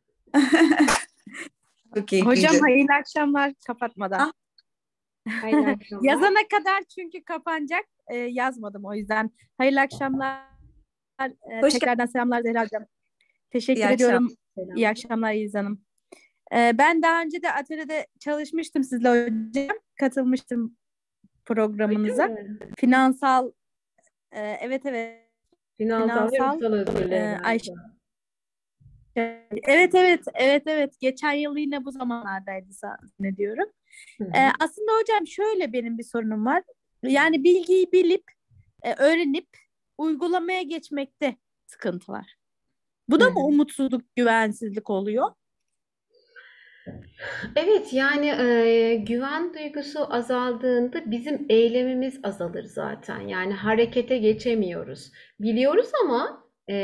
Çok Hocam keyifliydi. hayırlı akşamlar kapatmadan. Ah, Hayırlı akşamlar. Yazana kadar çünkü kapanacak. Yazmadım o yüzden. Hayırlı akşamlar. hoş geldin. Tekrardan selamlar Zehra Hocam. İyi Teşekkür akşamlar. ediyorum. İyi Selam. akşamlar İyiz Hanım. Ben daha önce de atölyede çalışmıştım sizle hocam. Katılmıştım Öyle programınıza. mi? Finansal, evet, Finansal ve finansal ruhsal özgürlüğe Ayşe. galiba. Evet. Geçen yıl yine bu zamanlardaydı zannediyorum. Hı hı. Aslında hocam şöyle benim bir sorunum var. Yani bilgiyi bilip, öğrenip uygulamaya geçmekte sıkıntı var. Bu Hı da hı. mı umutsuzluk, güvensizlik oluyor? Evet, yani güven duygusu azaldığında bizim eylemimiz azalır zaten. Yani harekete geçemiyoruz. Biliyoruz ama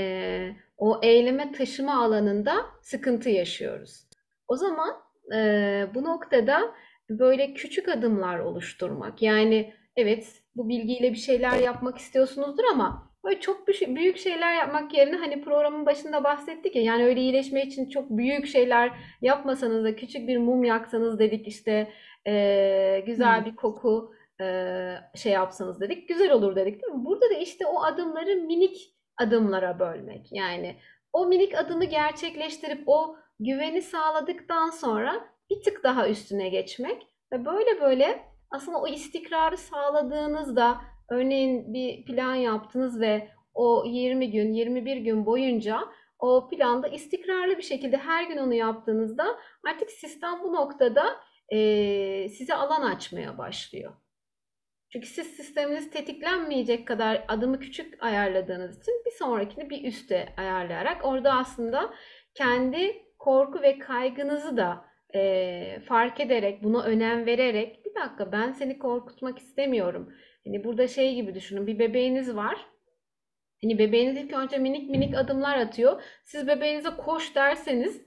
o eyleme taşıma alanında sıkıntı yaşıyoruz. O zaman bu noktada böyle küçük adımlar oluşturmak. Yani evet, bu bilgiyle bir şeyler yapmak istiyorsunuzdur ama böyle çok büyük şeyler yapmak yerine hani programın başında bahsettik ya, yani öyle iyileşme için çok büyük şeyler yapmasanız da küçük bir mum yaksanız dedik, işte güzel bir koku şey yapsanız dedik, güzel olur dedik, değil mi? Burada da işte o adımları minik adımlara bölmek. Yani o minik adımı gerçekleştirip o güveni sağladıktan sonra bir tık daha üstüne geçmek ve böyle böyle aslında o istikrarı sağladığınızda, örneğin bir plan yaptınız ve o 20 gün, 21 gün boyunca o planda istikrarlı bir şekilde her gün onu yaptığınızda artık sistem bu noktada size alan açmaya başlıyor. Çünkü siz sisteminiz tetiklenmeyecek kadar adımı küçük ayarladığınız için bir sonrakini bir üste ayarlayarak orada aslında kendi korku ve kaygınızı da fark ederek, buna önem vererek, bir dakika ben seni korkutmak istemiyorum. Hani burada şey gibi düşünün, bir bebeğiniz var. Hani bebeğiniz ilk önce minik minik adımlar atıyor. Siz bebeğinize koş derseniz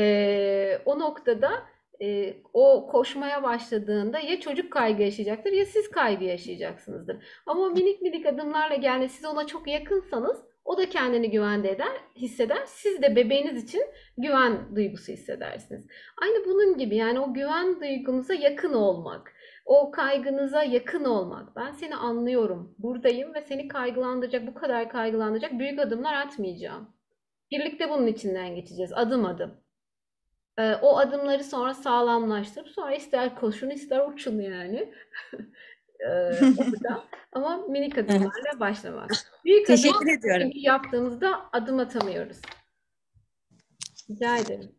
o noktada o koşmaya başladığında ya çocuk kaygı yaşayacaktır ya siz kaygı yaşayacaksınızdır. Ama o minik minik adımlarla geldi, siz ona çok yakınsanız o da kendini güvende hisseder. Siz de bebeğiniz için güven duygusu hissedersiniz. Aynı bunun gibi, yani o güven duygunuza yakın olmak. O kaygınıza yakın olmak. Ben seni anlıyorum, buradayım ve seni kaygılandıracak, bu kadar kaygılandıracak büyük adımlar atmayacağım. Birlikte bunun içinden geçeceğiz, adım adım. O adımları sonra sağlamlaştırıp sonra ister koşun ister uçun yani. Orada Ama minik adımlarla başlamak. Büyük adım Teşekkür ediyorum. çünkü yaptığımızda adım atamıyoruz. Rica ederim.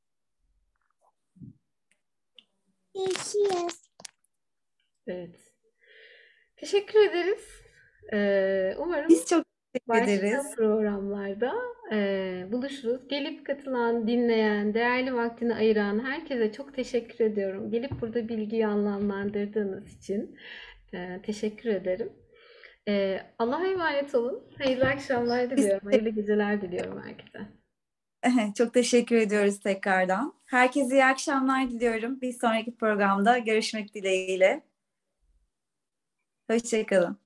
Evet. Teşekkür ederiz. Umarım Biz çok teşekkür başka ederiz. programlarda buluşuruz. Gelip katılan, dinleyen, değerli vaktini ayıran herkese çok teşekkür ediyorum. Gelip burada bilgiyi anlamlandırdığınız için teşekkür ederim. Allah'a emanet olun. Hayırlı akşamlar Biz diliyorum. Hayırlı geceler diliyorum herkese. çok teşekkür ediyoruz tekrardan. Herkese iyi akşamlar diliyorum. Bir sonraki programda görüşmek dileğiyle. Hoşça kalın.